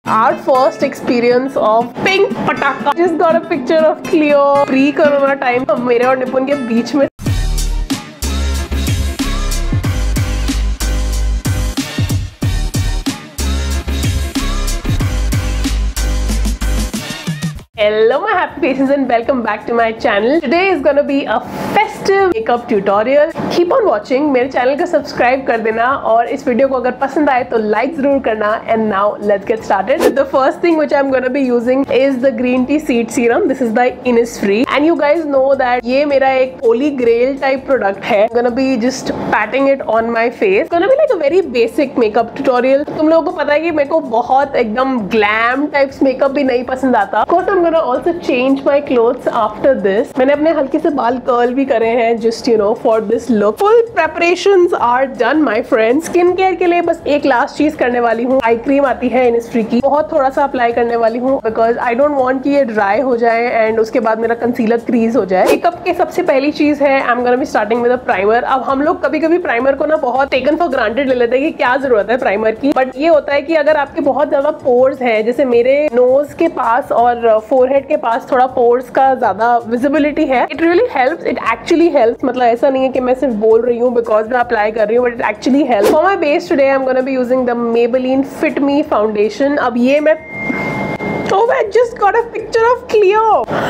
Our first experience of Pink Pataka. Just got a picture of Cleo. Pre-corona time मेरे और निपुण के बीच में Hello my happy faces and welcome back to my channel. Today is gonna be a festive makeup tutorial. Keep on watching. मेरे channel को subscribe कर देना और इस वीडियो को अगर पसंद आए तो लाइक जरूर करना. And now let's get started. The first thing which I'm gonna be using is the green tea seed serum. This is by Innisfree. And you guys know that ये मेरा एक holy grail type product है. I'm gonna be just patting it on my face. It's gonna be like a very basic makeup tutorial. तुम लोगों को पता है कि मेरे को बहुत एकदम glam types makeup भी नहीं पसंद आता. Of course I'm gonna also change my clothes after this. मैंने अपने हल्के से बाल कर्ल भी करे हैं just you know for this look. Full preparations are done my friends. Skin care के लिए बस एक लास्ट चीज करने वाली हूँ. आई क्रीम आती है Innisfree की, बहुत थोड़ा सा अप्लाई करने वाली हूँ बिकॉज आई डोंट वांट कि ये ड्राई हो जाए एंड उसके बाद मेरा कंसीलर क्रीज हो जाए. मेकअप के सबसे पहली चीज है I am gonna be starting with a primer. अब हम लोग कभी कभी प्राइमर को ना बहुत टेकन फॉर ग्रांटेड ले लेते हैं कि क्या जरूरत है प्राइमर की, बट ये होता है कि अगर आपके बहुत ज्यादा पोर्स है, जैसे मेरे नोज के पास और फोरहेड के पास थोड़ा पोर्स का ज्यादा विजिबिलिटी है, it really helps. It actually helps. मतलब ऐसा नहीं है कि मैं सिर्फ बोल रही हूँ बिकॉज मैं अप्लाई कर रही हूँ, but it actually helps. For my base today I am gonna be using the Maybelline Fit Me foundation. अब ये मैं Oh, I just got a picture of Cleo.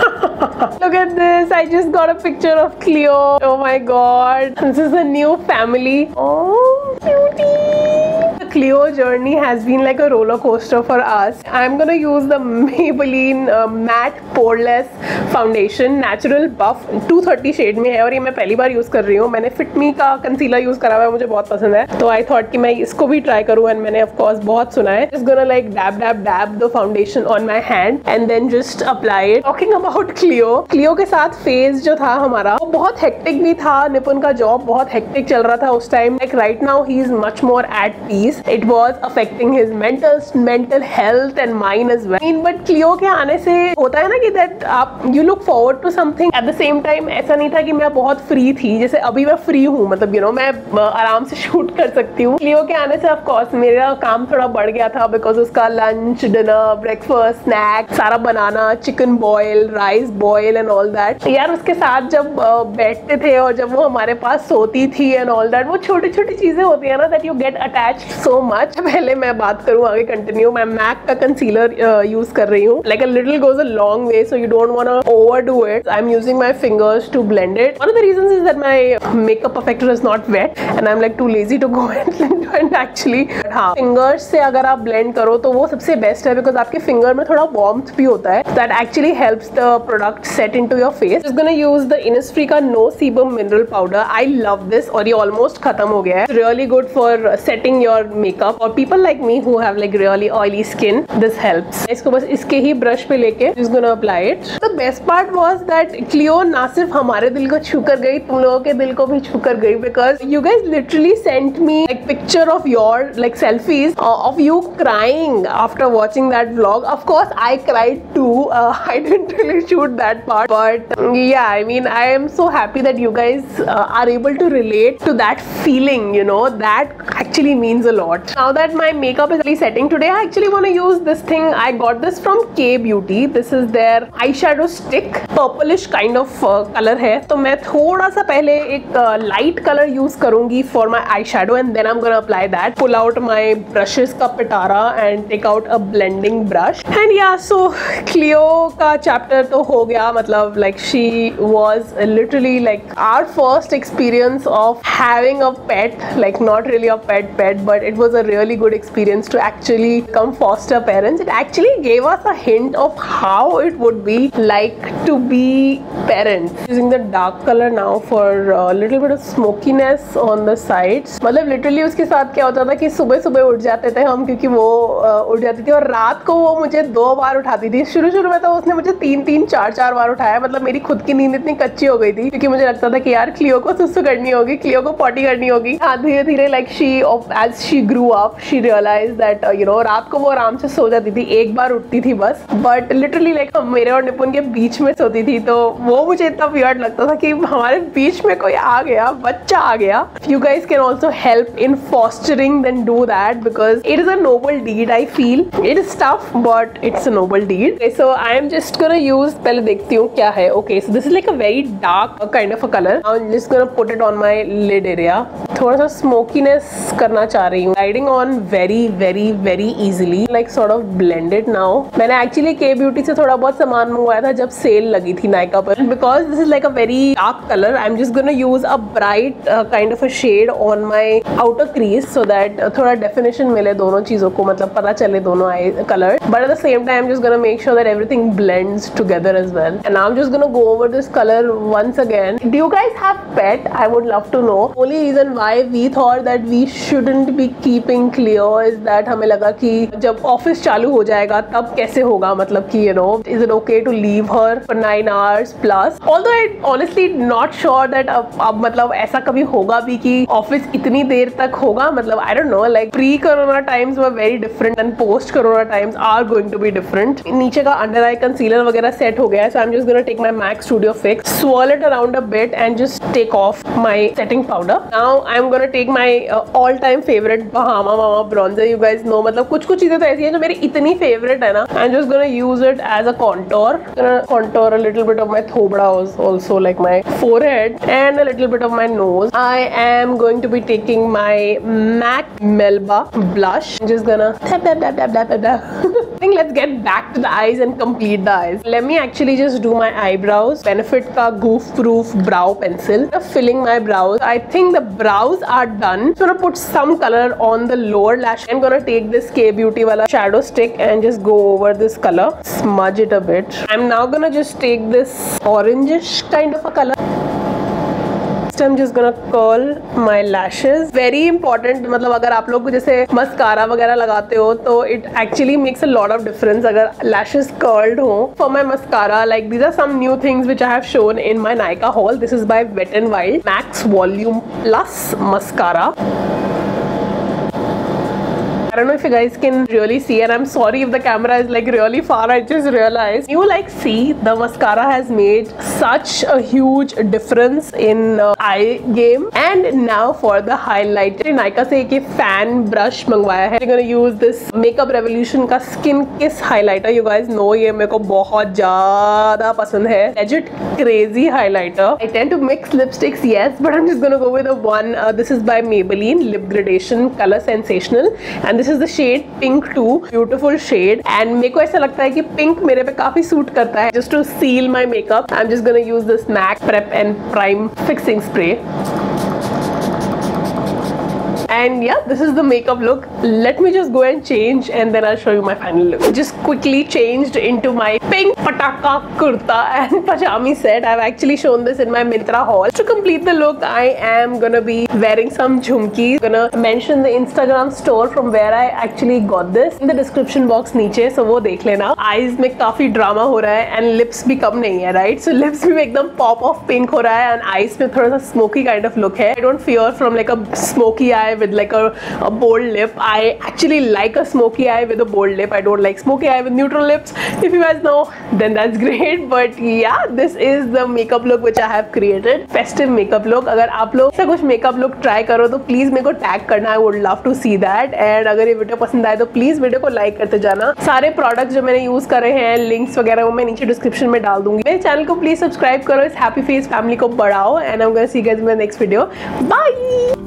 Look at this. I just got a picture of Cleo. Oh my god. This is a new family. Oh, cutie. The Cleo journey has been like a roller coaster for us. I'm gonna use the Maybelline Matte Poreless Foundation Natural Buff 230 shade में है और ये मैं पहली बार use कर रही हूँ. मैंने Fit Me का कंसीलर यूज करा हुआ है, मुझे बहुत पसंद है, तो आई थॉट कि मैं इसको भी ट्राई करूँ. एंड मैंने ऑफ कोर्स बहुत सुना है. Just gonna like dab the foundation on my hand and then just apply it. Talking about Cleo के साथ फेज जो था हमारा वो बहुत हेक्टिक भी था. निपुण का जॉब बहुत हेक्टिक चल रहा था उस time. Like right now he is much more at peace. It was affecting his mental health and mine as well. But Cleo के आने से होता है ना कि that आप you look forward to something at the same time. ऐसा नहीं था कि मैं बहुत फ्री थी, जैसे अभी मैं फ्री हूँ, मतलब you know मैं आराम से शूट कर सकती हूँ. Cleo के आने से of course मेरा काम थोड़ा बढ़ गया था बिकॉज उसका लंच, डिनर, ब्रेकफास्ट, स्नैक सारा बनाना, chicken boil, rice boil and all that. यार उसके साथ जब बैठते थे और जब वो हमारे पास सोती थी एंड ऑल दैट, वो छोटी छोटी चीजें होती है ना that you get attached so much. पहले मैं बात करूँ आगे कंटिन्यू, मैं मैक का कंसीलर यूज कर रही हूँ. Like a little goes a long way, so you don't want to overdo it. I am using my fingers to blend it. One of the reasons is that my makeup perfecter is not wet and I am like too lazy to go and actually हाँ, fingers से अगर आप blend करो तो वो सबसे best है because आपके फिंगर में थोड़ा वार्मथ भी होता है. That actually helps the product set into your face. Just gonna use the Innisfree का No Sebum mineral powder. I love this और ये almost खत्म हो गया है. It's really good for setting your makeup or people like me who have like really oily skin. This helps. इसको बस इसके ही ब्रश पे लेके just gonna apply it. The best part was that Cleo ना सिर्फ हमारे दिल को छू कर गई, तुम लोगों के दिल को भी छू कर गई because you guys literally sent me like picture of your like selfies of you crying after watching that vlog. Of course I cried too. I didn't really shoot that part, but yeah, I mean I am so happy that you guys are able to relate to that feeling, you know, that actually means a lot. Now that my makeup is really setting today, I actually want to use this thing. I got this from K Beauty. This is their eyeshadow stick, purplish kind of color है. तो मैं थोड़ा सा पहले एक light color use करूंगी for my eyeshadow and then I'm gonna apply that. Pull out my brushes का पिटारा and take out a blending brush. And yeah, so Cleo का चैप्टर तो हो गया. मतलब like she was literally like our first experience of having a pet, like not really a pet, but it was a really good experience to actually become foster parents. It actually gave us a hint of how it would be like to be parents. Using the dark color now for a little bit of smokiness on the sides. मतलब literally उसके साथ क्या होता था कि सुबह सुबह उठ जाते थे हम, क्योंकि वो उठ जाती थी और रात को वो मुझे 2 बार उठाती थी. शुरू में तो उसने मुझे 3-3, 4-4 बार उठाया. मतलब मेरी खुद की नींद इतनी कच्ची हो गई थी क्योंकि मुझे लगता था कि यार क्लियो को सुसु करनी होगी, क्लियो को पॉटी करनी होगी. हाँ, धीरे धीरे like she as she grew up, she realized that रात को वो आराम से सो जाती थी, एक बार उठती थी बस, बट लिटरली लाइक मेरे और निपुन के बीच में सोती थी। तो वो मुझे इतना वियर्ड लगता था कि हमारे बीच में कोई आ गया, बच्चा आ गया। You guys can also help in fostering, then do that because it is a noble deed. I feel it is tough, but it's a noble deed. Okay, so I am just gonna use, पहले देखती हूँ क्या है। Okay, so this is like a very dark kind of a color. I'm just gonna put it on my lid area. थोड़ा सा smokiness करना चाह रही हूँ। Gliding on very very very easily, like sort of blended now. मैंने actually K Beauty से थोड़ा बहुत सामान मंगवाया था जब सेल लगी थी नायका पर। Because this is like a very dark color, I'm just gonna use a bright kind of a shade on my outer crease so that थोड़ा definition मिले दोनों चीजों को, मतलब पता चले दोनों eye color. But at the same time, I'm just gonna make sure that everything blends together as well. And I'm just gonna go over this color once again. Do you guys have pet? I would love to know. Only reason why we thought that we shouldn't be keeping clear is that हमें लगा कि जब office चालू हो जाएगा तब कैसे होगा, मतलब कि is it okay to leave her for 9 hours plus? Although I honestly not sure that अब मतलब ऐसा कभी होगा भी कि ऑफिस इतनी देर तक होगा, मतलब I don't know, like pre-corona times were very different and post-corona times are going to be different. नीचे का अंडर आई कंसीलर वगैरह सेट हो गया है, so I'm just gonna take my MAC Studio Fix, swirl it around a bit and just take off my setting powder. Now I'm gonna take my all-time favorite Bahama Mama bronzer. You guys know, मतलब कुछ चीजें तो ऐसी हैं जो मेरी इतनी favorite है ना. I'm just gonna use it as a contour. Gonna contour a little bit of my thobra also, like my forehead and a little bit of my nose. I am going to be taking my MAC Melba blush. I'm just gonna I think let's get back to the eyes and complete the eyes. Let me actually just do my eyebrows. Benefit ka goof proof brow pencil. Filling my brows. I think the brows are done. I'm gonna put some color on the lower lash. I'm gonna take this K Beauty wala shadow stick and just go over this color. Smudge it a bit. I'm now gonna just take this orangish kind of a color. I'm just gonna curl my lashes. Very important, मतलब अगर आप लोग जैसे mascara वगैरह लगाते हो तो it actually makes a lot of difference अगर lashes curled हो. For my mascara, like these are some new things which I have shown in my Nykaa haul. This is by Wet n Wild Max Volume Plus Mascara. I don't know if you guys can really see, and I'm sorry if the camera is like really far. I just realized, you like see the mascara has made such a huge difference in eye game. And now for the highlighter, Nykaa से एक fan brush मंगवाया है. I'm gonna use this Makeup Revolution का Skin Kiss highlighter. You guys know ये मेरे को बहुत ज़्यादा पसंद है. Legit crazy highlighter. I tend to mix lipsticks, yes, but I'm just gonna go with the one. This is by Maybelline Lip Gradation Color Sensational, and this is the shade Pink 2. Beautiful shade, and मेरे को ऐसा लगता है कि pink मेरे पे काफी suit करता है. Just to seal my makeup, I'm just gonna use this MAC Prep and Prime Fixing Spray. And yeah, this is the makeup look. Let me just go and change and then I'll show you my final look. Just quickly changed into my pink pataka kurta and pajami set. I've actually shown this in my Myntra haul. To complete the look, I am gonna be wearing some jhumkis. Gonna mention the Instagram store from where I actually got this in the description box नीचे, so वो देख लेना. Eyes में काफी drama हो रहा है and lips भी कम नहीं है, right? So lips भी एकदम pop of pink हो रहा है and eyes में थोड़ा सा smoky kind of look है. I don't fear from like a smoky eye with like a bold lip. I actually like a smoky eye with a bold lip. I don't like smoky eye with neutral lips. If you guys know, then that's great. But yeah, this is the makeup look which I have created. Festive makeup look. अगर आप लोग ऐसा कुछ makeup look try करो तो please मेरे को tag करना. I would love to see that. And अगर ये वीडियो पसंद आए तो please वीडियो को like करते जाना. सारे products जो मैंने use करे हैं, links वगैरह वो मैं नीचे description में डाल दूंगी. मेरे चैनल को please subscribe करो. इस happy face family को बढ़ाओ. And I'm gonna see you guys in my next video. Bye.